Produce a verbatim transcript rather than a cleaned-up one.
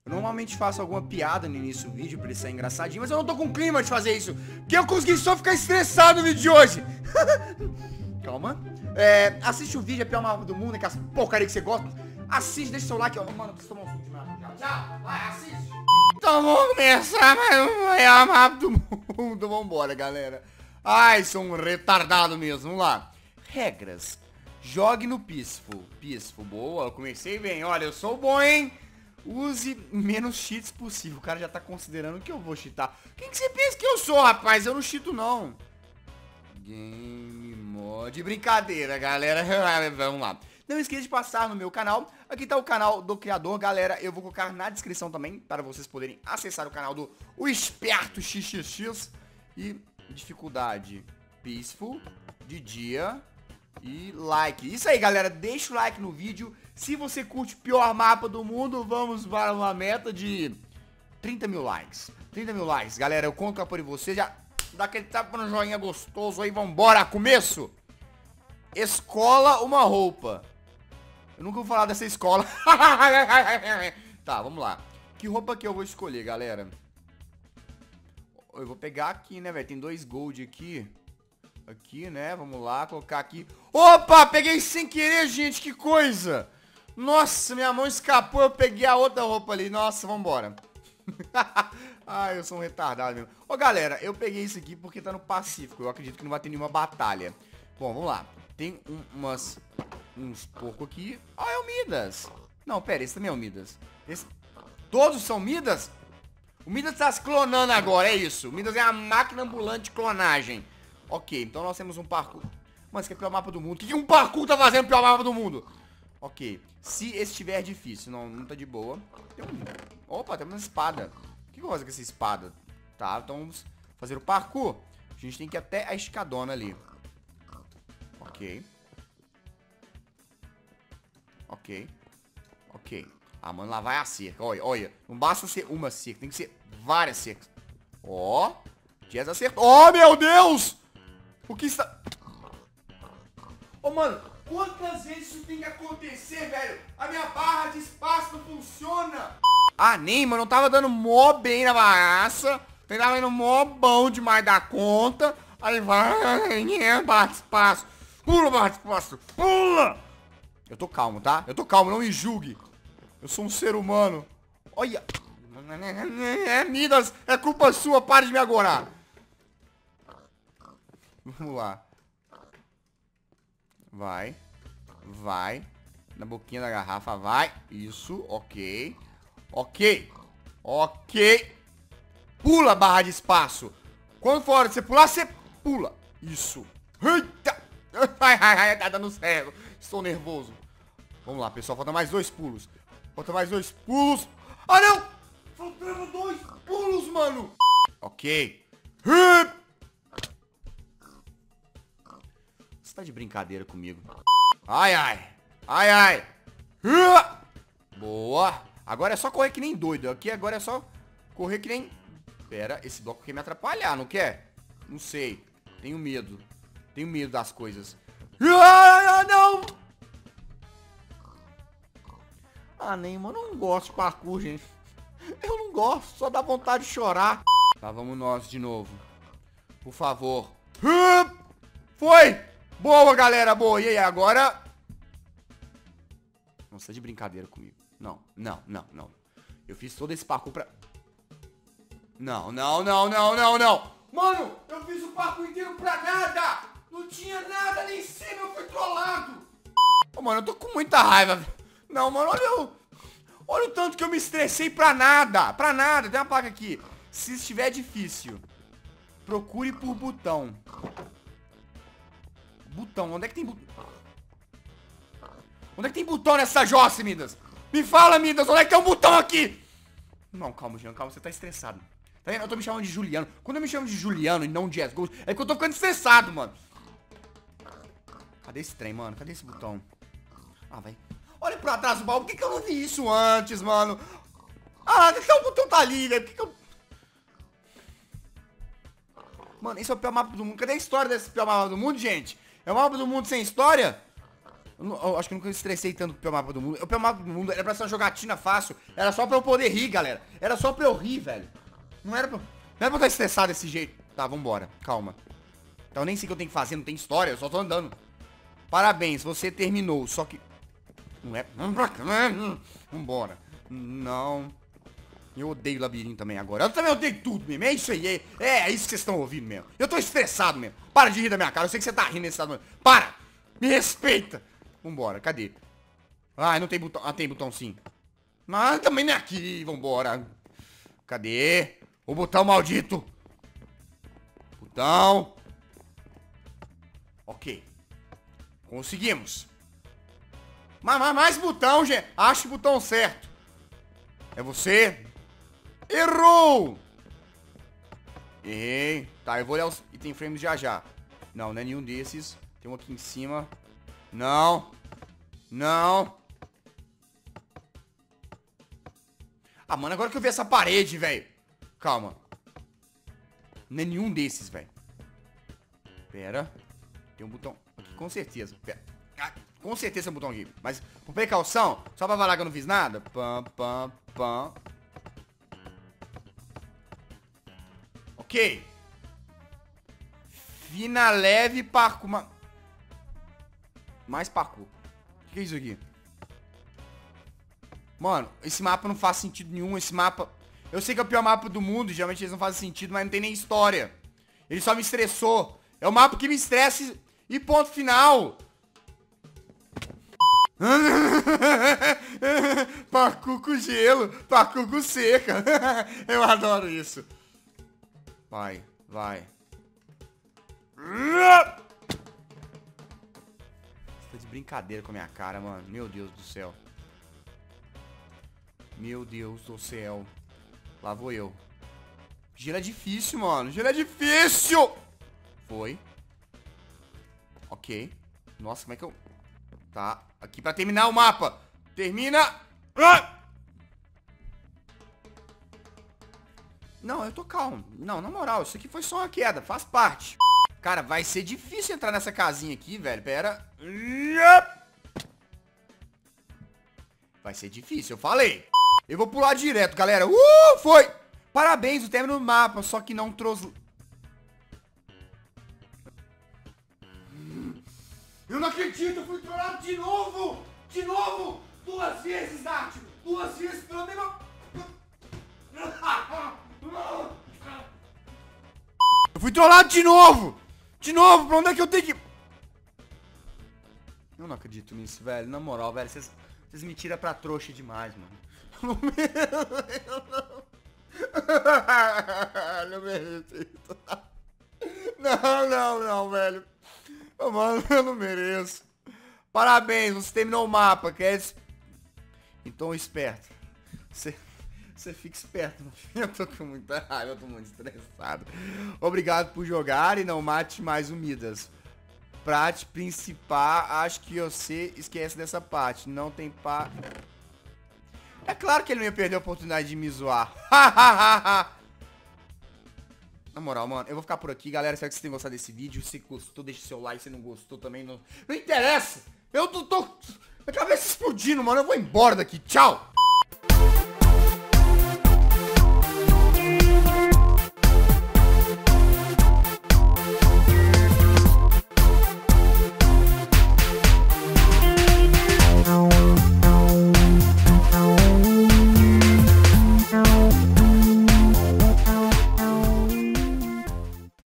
Eu normalmente faço alguma piada no início do vídeo pra ele sair engraçadinho, mas eu não tô com clima de fazer isso, porque eu consegui só ficar estressado no vídeo de hoje. Calma. É, assiste o vídeo, é a pior mapa do mundo, é que as porcaria que você gosta. Assiste, deixa o seu like, ó. Mano, eu preciso tomar um suco de mapa. Tchau, tchau. Vai, assiste. Então vamos começar mais um maior mapa do mundo. Vambora, galera. Ai, sou um retardado mesmo. Vamos lá. Regras. Jogue no Peaceful. Peaceful, boa. Eu comecei bem. Olha, eu sou bom, hein? Use menos cheats possível. O cara já tá considerando que eu vou cheatar. Quem que você pensa que eu sou, rapaz? Eu não cheato, não. Game Mode. Brincadeira, galera. Vamos lá. Não esqueça de passar no meu canal. Aqui tá o canal do criador, galera. Eu vou colocar na descrição também, para vocês poderem acessar o canal do O Esperto X X X. E dificuldade Peaceful, de dia e like. Isso aí, galera. Deixa o like no vídeo. Se você curte o pior mapa do mundo, vamos para uma meta de trinta mil likes. trinta mil likes, galera. Eu conto com a apoio de vocês. Já dá aquele tapa no joinha gostoso aí. Vambora, começo. Escola uma roupa. Eu nunca vou falar dessa escola. Tá, vamos lá. Que roupa que eu vou escolher, galera? Eu vou pegar aqui, né, velho? Tem dois gold aqui. Aqui, né? Vamos lá, colocar aqui. Opa, peguei sem querer, gente. Que coisa. Nossa, minha mão escapou. Eu peguei a outra roupa ali. Nossa, vambora. Ai, eu sou um retardado mesmo. Ô, galera, eu peguei isso aqui porque tá no Pacífico. Eu acredito que não vai ter nenhuma batalha. Bom, vamos lá. Tem um, umas... uns porcos aqui. Ah, é o Midas. Não, pera, esse também é o Midas. Esse... Todos são Midas? O Midas tá se clonando agora, é isso. O Midas é a máquina ambulante de clonagem. Ok, então nós temos um parkour. Mano, esse aqui é o pior mapa do mundo. O que, que um parkour tá fazendo no pior mapa do mundo? Ok, se estiver difícil. Não, não tá de boa. Tem um... Opa, tem uma espada. O que eu vou fazer com essa espada? Tá, então vamos fazer o parkour. A gente tem que ir até a escadona ali. Ok. Ok. Ok. Ah, mano, lá vai a cerca. Olha, olha. Não basta ser uma cerca, tem que ser várias cercas. Ó. Oh, Jazz acertou. Oh, meu Deus! O que está... Ô, oh, mano, quantas vezes isso tem que acontecer, velho? A minha barra de espaço não funciona. Ah, nem, mano. Eu tava dando mó bem na bagaça. Tava indo mó bom demais da conta. Aí vai, barra de espaço. Pula, barra de espaço. Pula! Eu tô calmo, tá? Eu tô calmo, não me julgue. Eu sou um ser humano. Olha. É, Midas, é culpa sua, pare de me agorar. Vamos lá. Vai. Vai. Na boquinha da garrafa, vai. Isso, ok. Ok. Ok. Pula, barra de espaço. Quando for hora de você pular, você pula. Isso. Eita. Ai, ai, ai, tá dando cego. Estou nervoso. Vamos lá, pessoal. Falta mais dois pulos. Falta mais dois pulos. Ah, não! Faltando dois pulos, mano. Ok. Você tá de brincadeira comigo. Ai, ai. Ai, ai. Boa. Agora é só correr que nem doido. Aqui agora é só correr que nem... Pera, esse bloco quer me atrapalhar, não quer? Não sei. Tenho medo. Tenho medo das coisas. Ah, não! Ah, nem, mano, eu não gosto de parkour, gente. Eu não gosto, só dá vontade de chorar. Tá, vamos nós de novo. Por favor. Foi! Boa, galera, boa. E aí, agora... Não, você tá de brincadeira comigo. Não, não, não, não. Eu fiz todo esse parkour pra... Não, não, não, não, não, não. Mano, eu fiz o parkour inteiro pra nada. Não tinha nada ali em cima, eu fui trollado. Ô, mano, eu tô com muita raiva. Não, mano, olha o... Olha o tanto que eu me estressei pra nada. Pra nada, tem uma placa aqui. Se estiver difícil, procure por botão. Botão, onde é que tem botão? Onde é que tem botão nessa jossa, Midas? Me fala, Midas, onde é que tem um botão aqui? Não, calma, Jean, calma, você tá estressado. Tá vendo? Eu tô me chamando de Juliano. Quando eu me chamo de Juliano e não de Jazz Gold, é que eu tô ficando estressado, mano. Cadê esse trem, mano? Cadê esse botão? Ah, vai. Olha pra trás do baú. Por que, que eu não vi isso antes, mano? Ah, por que, que o botão tá ali, velho? Por que, que eu... Mano, esse é o pior mapa do mundo. Cadê a história desse pior mapa do mundo, gente? É o mapa do mundo sem história? Eu Eu, não, eu acho que eu nunca estressei tanto com o mapa do mundo. O mapa do mundo era pra ser uma jogatina fácil. Era só pra eu poder rir, galera. Era só pra eu rir, velho. Não era pra, não era pra eu estar estressado desse jeito. Tá, vambora. Calma. Então eu nem sei o que eu tenho que fazer, não tem história. Eu só tô andando. Parabéns, você terminou. Só que... Não é... Vambora. Não... Eu odeio labirinto também agora. Eu também odeio tudo mesmo. É isso aí. É, é isso que vocês estão ouvindo mesmo. Eu tô estressado mesmo. Para de rir da minha cara. Eu sei que você tá rindo nesse estado. Para! Me respeita. Vambora. Cadê? Ah, não tem botão. Ah, tem botão sim. Mas também não é aqui. Vambora. Cadê? O botão maldito. Botão. Ok. Conseguimos. Mas, mas mais botão, gente. Acho o botão certo. É você? Errou! Errei. Tá, eu vou olhar os item frames já já. Não, não é nenhum desses. Tem um aqui em cima. Não. Não. Ah, mano, agora que eu vi essa parede, velho. Calma. Não é nenhum desses, velho. Pera. Tem um botão aqui, com certeza. Pera. Ah, com certeza tem um botão aqui. Mas, por precaução, só pra falar que eu não fiz nada. Pam, pam, pam. Ok. Fina leve parkour. Ma... Mais parkour. O que é isso aqui? Mano, esse mapa não faz sentido nenhum. Esse mapa... Eu sei que é o pior mapa do mundo. Geralmente eles não fazem sentido, mas não tem nem história. Ele só me estressou. É o mapa que me estressa e ponto final. Parkour com gelo. Parkour com seca. Eu adoro isso. Vai, vai. Você tá de brincadeira com a minha cara, mano. Meu Deus do céu. Meu Deus do céu. Lá vou eu. Gelo é difícil, mano. Gelo é difícil. Foi. Ok. Nossa, como é que eu... Tá. Aqui pra terminar o mapa. Termina. Ah! Não, eu tô calmo. Não, na moral, isso aqui foi só uma queda. Faz parte. Cara, vai ser difícil entrar nessa casinha aqui, velho. Pera. Vai ser difícil, eu falei. Eu vou pular direto, galera. Uh, foi. Parabéns, o término do mapa. Só que não trouxe... Eu não acredito, eu fui trollado de novo. De novo. Duas vezes, Nath. Duas vezes pelo menos... Eu fui trollado de novo! De novo, pra onde é que eu tenho que... Eu não acredito nisso, velho. Na moral, velho, vocês me tiram pra trouxa demais, mano. Eu não... Não mereço. Não, não, não, velho. Oh, mano, eu não mereço. Parabéns, você terminou o mapa, quer... Então, esperto. Você... Você fica esperto, eu tô com muita raiva, eu tô muito estressado. Obrigado por jogar e não mate mais o Midas. Prate principal, acho que você esquece dessa parte. Não tem pá. É claro que ele não ia perder a oportunidade de me zoar. Na moral, mano, eu vou ficar por aqui, galera. Espero que vocês tenham gostado desse vídeo. Se gostou, deixa seu like. Se não gostou também, não... Não interessa. Eu tô... tô... Minha cabeça explodindo, mano. Eu vou embora daqui. Tchau.